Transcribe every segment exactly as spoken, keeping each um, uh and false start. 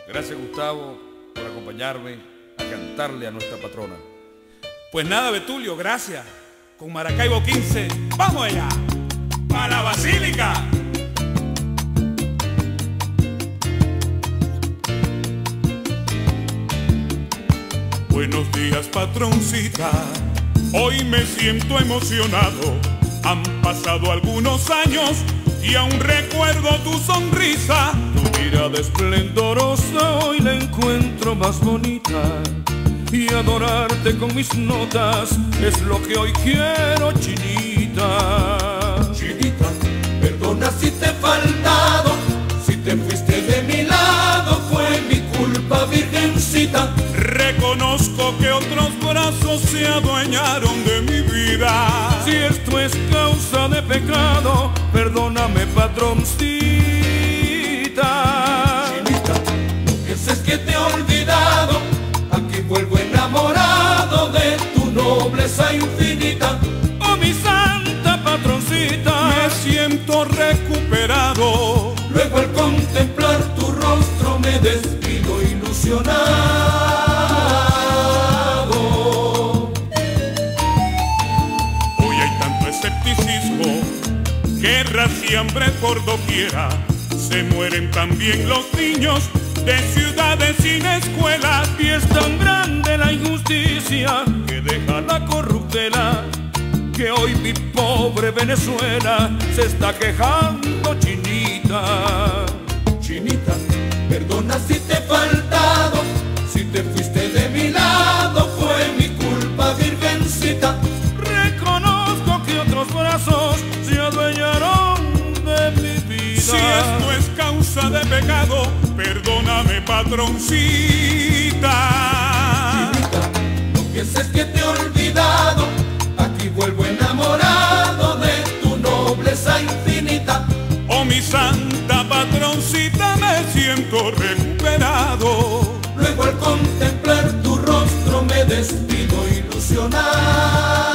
Gracias, Gustavo, por acompañarme a cantarle a nuestra patrona. Pues nada, Betulio, gracias. Con Maracaibo quince, ¡vamos allá! ¡Para la Basílica! Buenos días, patroncita, hoy me siento emocionado. Han pasado algunos años y aún recuerdo tu sonrisa. Tu mirada esplendorosa hoy la encuentro más bonita, y adorarte con mis notas es lo que hoy quiero, chinita. Chinita, perdona si te he faltado, si te fuiste de mi lado fue mi culpa, virgencita. Reconozco que otros brazos se adueñaron de mi vida. Si esto es causa de pecado, perdóname, patroncita. Chinita, no pienses que te he olvidado, aquí vuelvo enamorado de tu nobleza infinita. Oh, mi santa patroncita, me siento recuperado. Luego al contemplar tu rostro me despido ilusionado. Guerras y hambre por doquiera, se mueren también los niños de ciudades sin escuelas. Y es tan grande la injusticia que deja la corruptela, que hoy mi pobre Venezuela se está quejando, chinita. Chinita, perdona si te he faltado, si te fuiste de mi lado fue mi culpa, virgencita. Reconozco que otros brazos se adueñaron de mi vida. Si esto es causa de pecado, perdóname, patroncita. Chinita, no pienses que te he olvidado, aquí vuelvo enamorado de tu nobleza infinita. Oh, mi santa patroncita, me siento recuperado. Luego al contemplar tu rostro me despido ilusionado.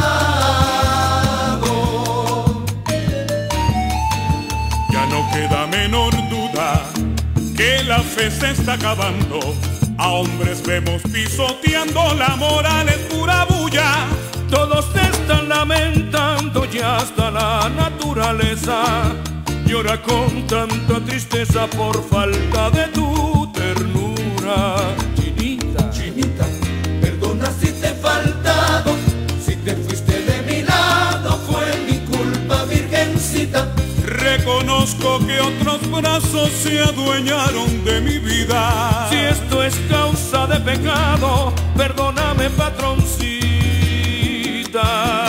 Queda menor duda que la fe se está acabando. A hombres vemos pisoteando, la moral es pura bulla. Todos se están lamentando y hasta la naturaleza llora con tanta tristeza por falta de tu ternura. Chinita, chinita, perdona si te he faltado, si te fuiste de mi lado fue mi culpa, virgencita. Reconozco que otros brazos se adueñaron de mi vida. Si esto es causa de pecado, perdóname, patroncita.